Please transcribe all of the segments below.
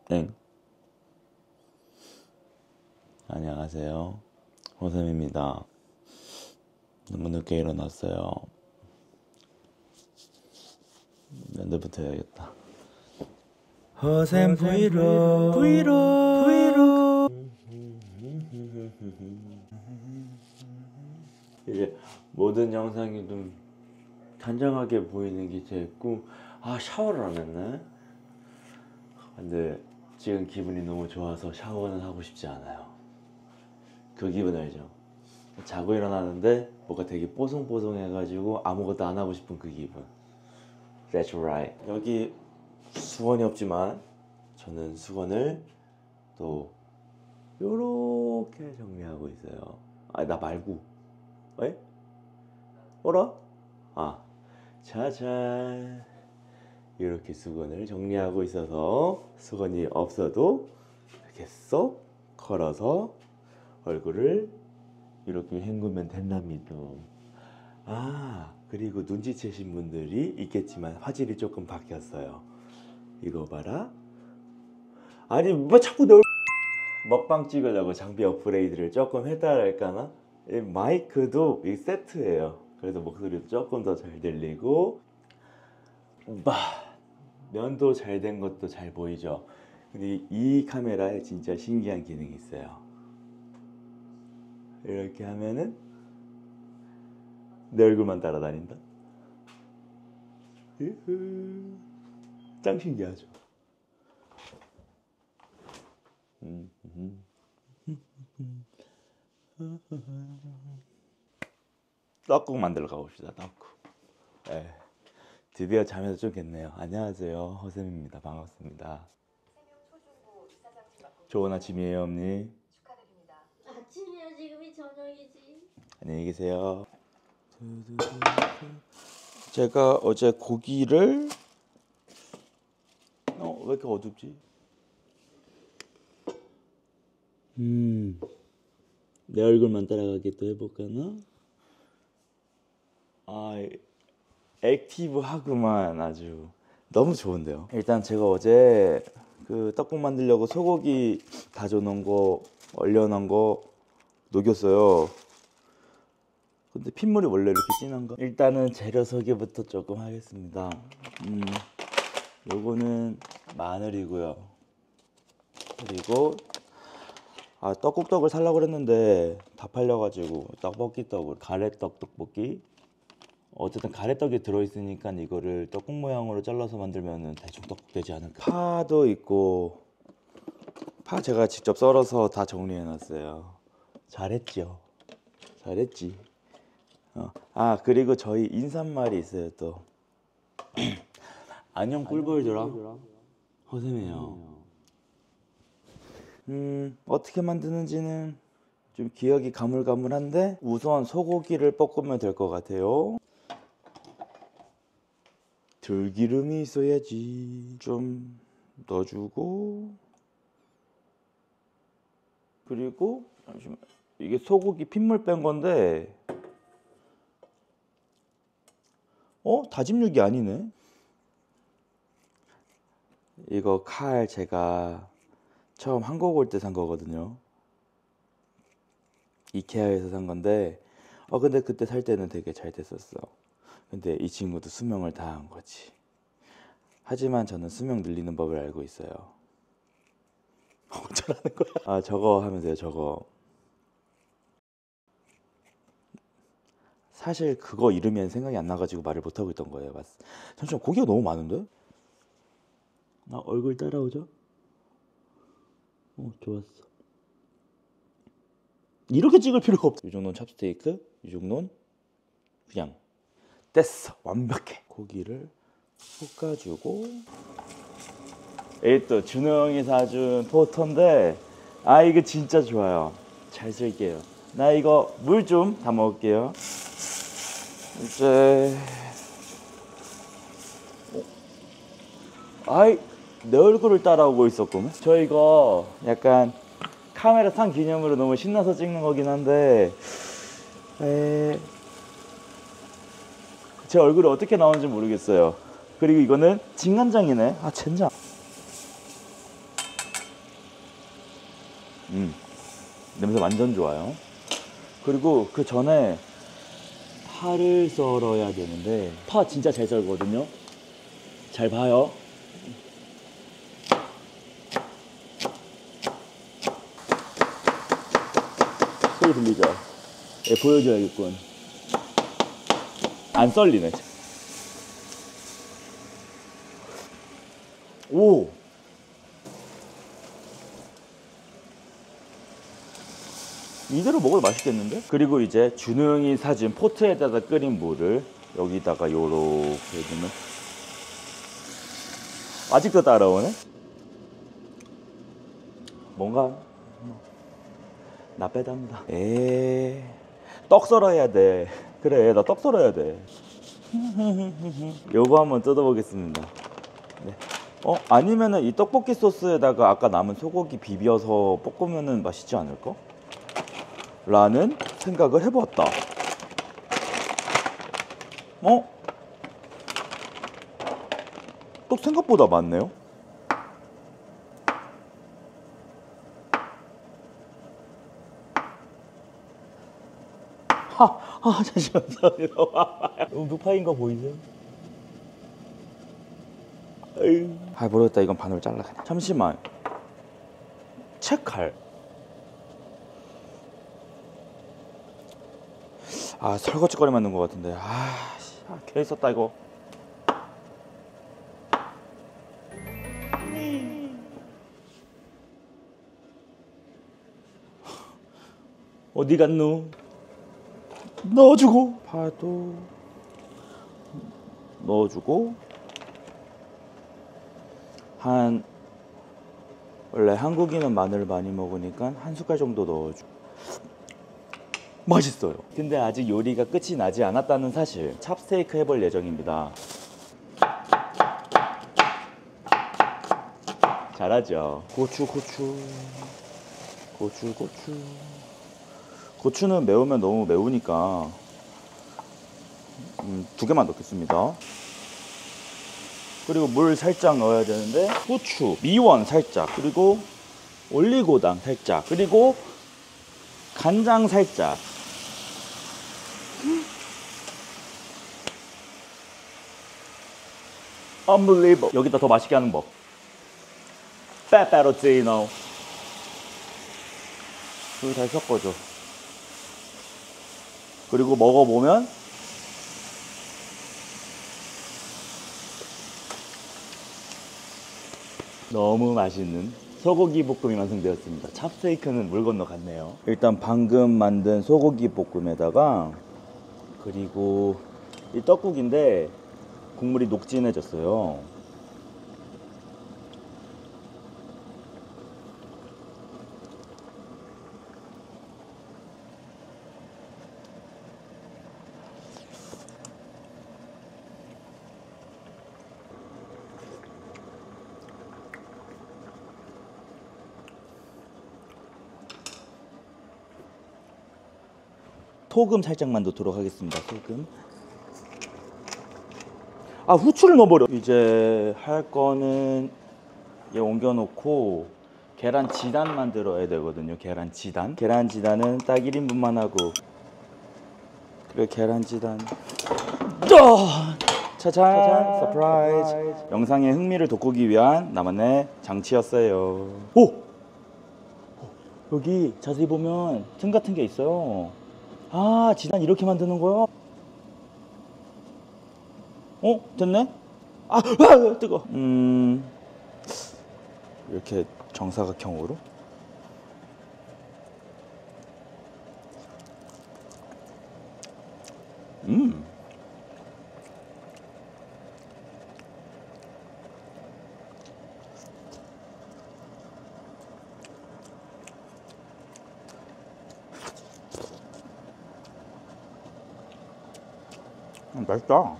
땡. 안녕하세요. 호샘입니다. 너무 늦게 일어났어요. 면도부터 해야겠다. 호샘 브이로그. 이제 모든 영상이 좀 단정하게 보이는 게 제였고, 샤워를 안 했네. 근데 지금 기분이 너무 좋아서 샤워는 하고 싶지 않아요. 그 기분 알죠? 자고 일어나는데 뭐가 되게 뽀송뽀송해가지고 아무것도 안 하고 싶은 그 기분. That's right. 여기 수건이 없지만 저는 수건을 또 요렇게 정리하고 있어요. 나 말고. 에? 뭐라? 짜잔. 이렇게 수건을 정리하고 있어서 수건이 없어도 이렇게 쏙 걸어서 얼굴을 이렇게 헹구면 된답니다. 그리고 눈치채신 분들이 있겠지만 화질이 조금 바뀌었어요. 이거 봐라. 아니 뭐 자꾸 내 먹방 찍으려고 장비 업그레이드를 조금 했다랄까나? 이 마이크도 이 세트예요. 그래서 목소리도 조금 더 잘 들리고 면도 잘 된 것도 잘 보이죠. 근데 이 카메라에 진짜 신기한 기능이 있어요. 이렇게 하면은 내 얼굴만 따라다닌다. 짱 신기하죠. 떡국 만들러 가봅시다. 떡국. 드디어 잠에서 좀 깼네요. 안녕하세요, 허쌤입니다. 반갑습니다. 좋은 아침이에요, 언니. 축하드립니다. 아침이야, 지금이 저녁이지. 안녕히 계세요. 제가 어제 고기를 왜 이렇게 어둡지? 내 얼굴만 따라가게 또 해볼까나? 액티브하구만. 아주 너무 좋은데요. 일단 제가 어제 그 떡국 만들려고 소고기 다져놓은 거 얼려놓은 거 녹였어요. 근데 핏물이 원래 이렇게 진한가? 일단은 재료 소개부터 조금 하겠습니다. 요거는 마늘이고요. 그리고 떡국떡을 살려고 그랬는데 다 팔려가지고 떡볶이 떡을 가래떡 떡볶이. 어쨌든 가래떡이 들어있으니까 이거를 떡국 모양으로 잘라서 만들면 대충 떡국 되지 않을까. 파도 있고, 파 제가 직접 썰어서 다 정리해놨어요. 잘했죠. 잘했지. 그리고 저희 인사말이 있어요 또. 안녕 꿀벌들아, 허쌤이에요. 어떻게 만드는지는 좀 기억이 가물가물한데 우선 소고기를 볶으면 될 것 같아요. 들기름이 있어야지. 좀 넣어주고, 그리고 잠시만, 이게 소고기 핏물 뺀 건데 다짐 육이 아니네. 이거 칼 제가 처음 한국 올 때 산 거거든요. 이케아에서 산 건데 근데 그때 살 때는 되게 잘 됐었어. 근데 이 친구도 수명을 다한 거지. 하지만 저는 수명 늘리는 법을 알고 있어요. 어쩌라는 거야? 저거 하면 돼요. 저거. 사실 그거 이름이 생각이 안 나가지고 말을 못하고 있던 거예요. 잠시만, 고기가 너무 많은데? 나 얼굴 따라오죠? 좋았어. 이렇게 찍을 필요가 없어. 이 정도는 찹스테이크, 이 정도는 그냥 됐어. 완벽해. 고기를 볶아주고, 또 준호 형이 사준 포터인데 이거 진짜 좋아요. 잘 쓸게요. 나 이거 물 좀 다 먹을게요. 이제 내 얼굴을 따라오고 있었구만. 저 이거 약간 카메라 산 기념으로 너무 신나서 찍는 거긴 한데 제 얼굴이 어떻게 나오는지 모르겠어요. 그리고 이거는 진간장이네. 젠장. 냄새 완전 좋아요. 그리고 그 전에 파를 썰어야 되는데 파 진짜 잘 썰거든요. 잘 봐요. 소리 들리죠? 예, 보여줘야겠군. 안 썰리네. 오! 이대로 먹어도 맛있겠는데? 그리고 이제 준우 형이 사준 포트에다가 끓인 물을 여기다가 요렇게 해주면 아직도 따라오네? 뭔가 나빼답니다. 떡 썰어야 돼. 그래, 나 떡 썰어야 돼. 요거 한번 뜯어보겠습니다. 네. 아니면은 이 떡볶이 소스에다가 아까 남은 소고기 비벼서 볶으면은 맛있지 않을까? 라는 생각을 해보았다. 떡 생각보다 많네요. 잠시만요. 누파인 거 보이세요? 모르겠다. 이건 반으로 잘라 그냥. 잠시만. 체칼. 설거지거리 만든 것 같은데. 괜히 썼다 이거. 어디 갔노? 넣어주고 파도 넣어주고 원래 한국인은 마늘 많이 먹으니까 한 숟갈 정도 넣어줘. 맛있어요. 근데 아직 요리가 끝이 나지 않았다는 사실. 찹스테이크 해볼 예정입니다. 잘하죠. 고추는 매우면 너무 매우니까 2개만 넣겠습니다. 그리고 물 살짝 넣어야 되는데 후추, 미원 살짝, 그리고 올리고당 살짝, 그리고 간장 살짝. Unbelievable. 여기다 더 맛있게 하는 법. 페페로치노. 그리고 잘 섞어줘. 그리고 먹어보면 너무 맛있는 소고기 볶음이 완성되었습니다. 찹스테이크는 물 건너 갔네요. 일단 방금 만든 소고기 볶음에다가, 그리고 이 떡국인데 국물이 녹진해졌어요. 소금 살짝만 넣도록 하겠습니다. 소금. 후추를 넣어버려. 이제 할 거는 얘 옮겨놓고 계란 지단 만들어야 되거든요. 계란 지단. 계란 지단은 딱 1인분만 하고. 그래, 계란 지단. 짜잔! 서프라이즈! 영상에 흥미를 돋구기 위한 나만의 장치였어요. 오! 여기 자세히 보면 틈 같은 게 있어요. 지단 이렇게 만드는 거요? 됐네? 뜨거. 이렇게 정사각형으로. 맛있다.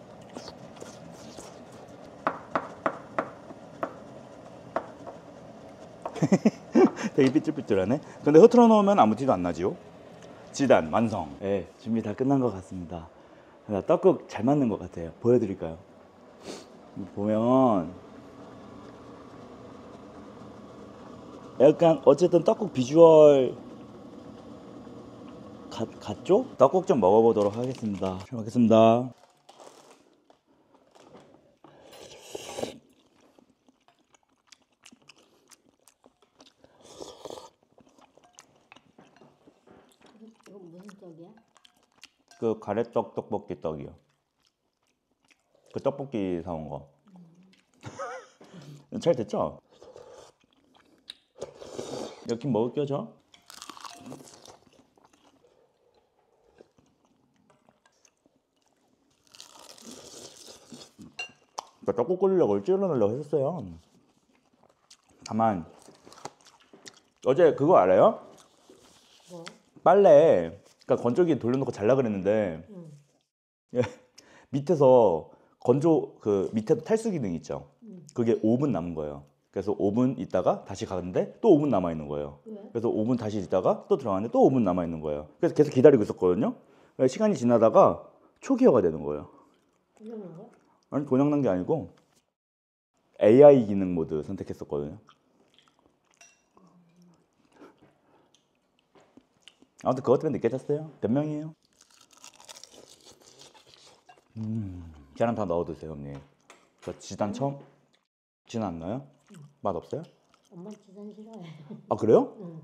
되게 삐뚤삐뚤하네. 근데 흐트러 놓으면 아무 티도 안 나지요. 지단 완성. 네, 준비 다 끝난 것 같습니다. 떡국 잘 맞는 것 같아요. 보여드릴까요? 보면 약간 어쨌든 떡국 비주얼 같죠? 떡국 좀 먹어보도록 하겠습니다. 잘 먹겠습니다. 이거 무슨 떡이야? 그 가래떡 떡볶이 떡이요. 그 떡볶이 사온 거. 잘 됐죠? 여긴 먹을게요 저. 떡국 끓이려고 찌르려고 했었어요. 다만 어제 그거 알아요? 뭐? 빨래 그러니까 건조기 돌려놓고 잘라 그랬는데 응. 예, 밑에서 건조 그 밑에 탈수 기능 있죠. 응. 그게 5분 남은 거예요. 그래서 5분 있다가 다시 가는데 또 5분 남아 있는 거예요. 왜? 그래서 5분 다시 있다가 또 들어가는데 또 5분 남아 있는 거예요. 그래서 계속 기다리고 있었거든요. 시간이 지나다가 초기화가 되는 거예요. 이러는 거? 아니 고장난 게 아니고 AI 기능 모드 선택했었거든요. 아무튼 그것 때문에 늦게 잤어요. 몇 명이에요? 계란 다 넣어 드세요, 언니. 저 지단 처음 지단 안 넣어요? 맛 없어요? 엄마 지단 싫어해. 아 그래요? 응.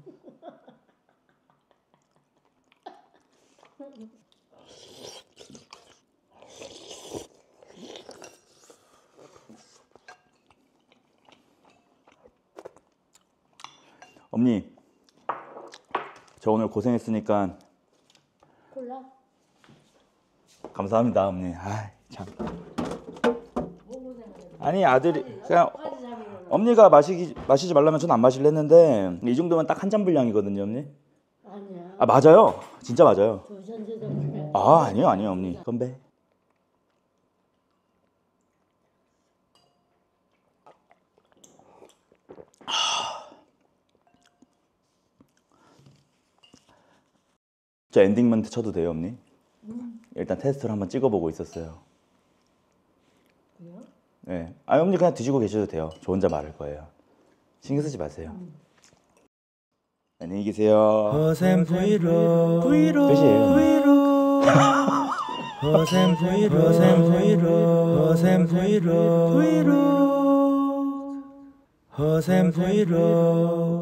언니, 저 오늘 고생했으니까 콜라? 감사합니다, 언니. 아 참. 뭐 고생하냐? 아니 아들이 그냥 빨리 잠이 일어나. 언니가 마시지 말라면 전 안 마실래 했는데 이 정도면 딱 한 잔 분량이거든요, 언니. 아니야. 아 맞아요, 진짜 맞아요. 두 잔째 정도야. 아 아니요, 언니. 건배. 저 엔딩 멘트 쳐도 돼요, 언니? 일단 테스트를 한번 찍어보고 있었어요. 그래요? 네. 아, 언니 그냥 드시고 계셔도 돼요. 저 혼자 말할 거예요. 신경 쓰지 마세요. 안녕히 계세요. 허샘 브이로 끝이에요. 허샘 브이로 허샘 브이로 허샘 브이로